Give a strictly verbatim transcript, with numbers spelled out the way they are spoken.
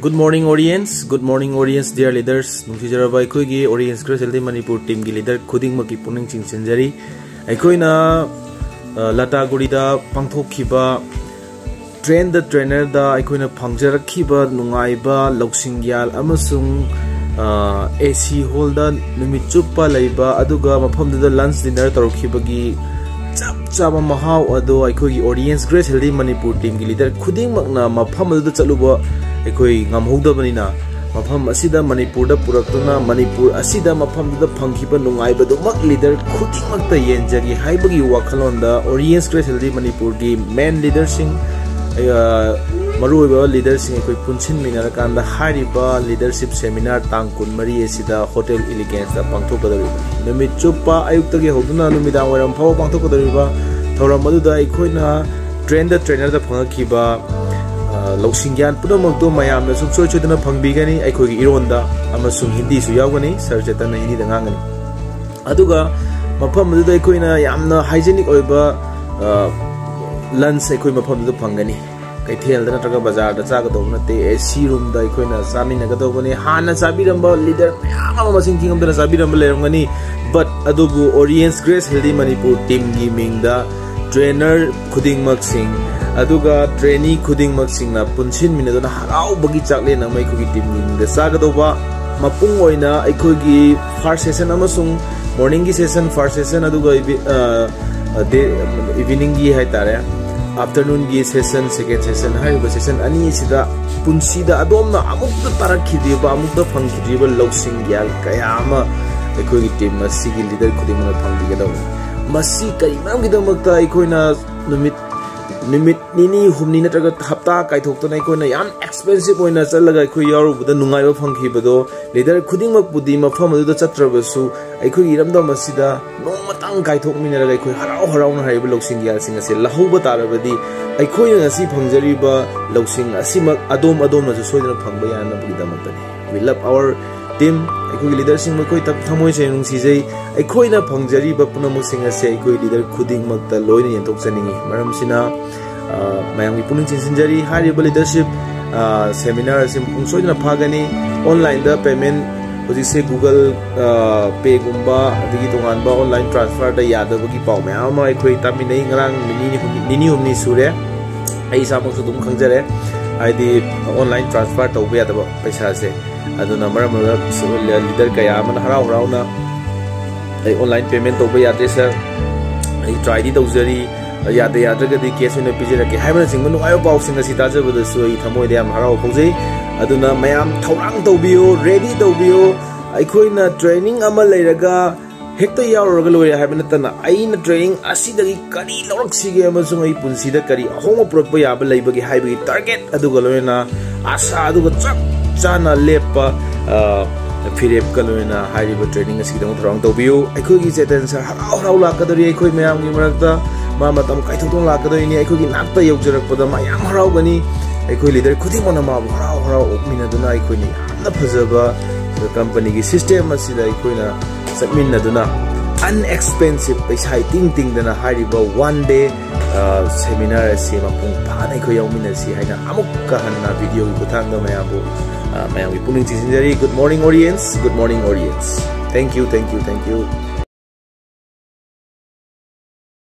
Good morning audience, good morning audience dear leaders. Nungsi jaraba aikoi gi audience kra seldi Manipur team gi leader khuding maki puning ching chinjari. Aikoi na lata guri da pangthok khiba train the trainer da aikoi na phangjar khiba nungai ba loksing yal amasung A C hall da numit chuppa laiba aduga mafam da lunch dinner tarokhiba gi chap chaba mahau ado aikoi gi audience kra seldi Manipur team gi leader khuding makna mafam da chaluba aikoi ngamhogdabanina mafam asida Manipur da purakuna Manipur asida mafam da phangkhiba nungaiba do mak leader khuding makta yenjagi haibagi wakhalon da audience kra seldi Manipur gi main leader sing maruiba leader sing aikoi punchin minara kanda hariba leadership seminar tang kun mari asida hotel elegance da pangthokadari numit chuppa ayukta gi hoduna numidang waram phaw pangthokadari ba thoram madu da aikoi na train the trainer da phangakhiba loksing yan puno magdo mayam na sum choi chodana phangbi gani aikoi gi ironda amasung hindi su yawgani sir chetana hindi da ngangani aduga mafam madu da aikoi na yamna hygienic oiba lunch aikoi mafam da phangani kaithel da natraga bazar da chaga do na te AC room da aikoi na samina ga do bani hana sabiramba leader mayam masing thingam da sabiramba lerangani but adubu audience grace healthy Manipur team gi mingda trainer khuding mak sing aduga trainee khuding mak singna punchin minadona harau bagi chakle na mai ko gi team ni da saga do ba mapung oina aikoi gi first session amasung morning gi session first session aduga day evening gi hai tare afternoon gi session second session hai ba session ani sida punsi da adom na amuk da tarak khidi ba amuk da phang khidi ba loksing yal kayama aikoi gi team ma sigi leader khuding ma phang di ga do masi kari mam gi damakta aikoi na numit numit nini humni natraga hapta kaithokta nai koina yam expensive oina chalaga khoi yaru buda nungai ba phangkhi bado leader khuding mak budi mafam adu da chatrabasu aikhoi iramda masida nomatang kaithok minara ga khoi harau harau na haiba loksing yal sing ase lahuba tarabadi aikhoi ngasi phangjari ba loksing asimak adom adom na soidana phangba yana budi damakta we love our team aikoi leader sing makoi tap thamoi se nungsi jai aikoi na phangjari ba punamuk sing ase aikoi leader khuding mak ta loina yentok chaningi maram sina mayang puning chinsinjari hariba leadership seminar sim soidana phagani online da payment hoji se Google Pay gumba adigi tongan ba online transfer da yadaba gi paw mayam aikoi taminai ngrang nini nini humni sure ai samang su dum khangjare aidi online transfer tawbe yadaba paisa se aduna maram leader kaya man harau harau na ai online payment tawbe yadre sir ai try di tawjari yada yada gadi case na pijira ke haibana sing manu ayo paw sing asi taja bada sui thamoi de am harau phojei aduna mayam thorang tawbiyo ready tawbiyo aikoi na training ama leiraga hekta yauraga loi haibana tana aina training asidagi kari lorak sige amasung ai punsida kari ahoma protpa yaba leibagi haibagi target aduga loina asa aduga chak chana lepa firep kaloina hariba training asi dang throng tawbiyo aikoi gi chetan sir harau harau lakadari aikoi mayam gi marakta ma matam kaithotong lakadoi ni aikoi gi nakta yaujarak pada mayam harau gani aikoi leader khuding mona ma harau harau okmina duna aikoi ni amna phajaba company gi system asida aikoi na submit duna unexpensive paisa ting ting dana hariba one day seminar se mapung phan aikoi yaumina si haina amuk ka hanna video gi kuthang da mayabu mayam gi puning chinjari good morning audience good morning audience thank you thank you thank you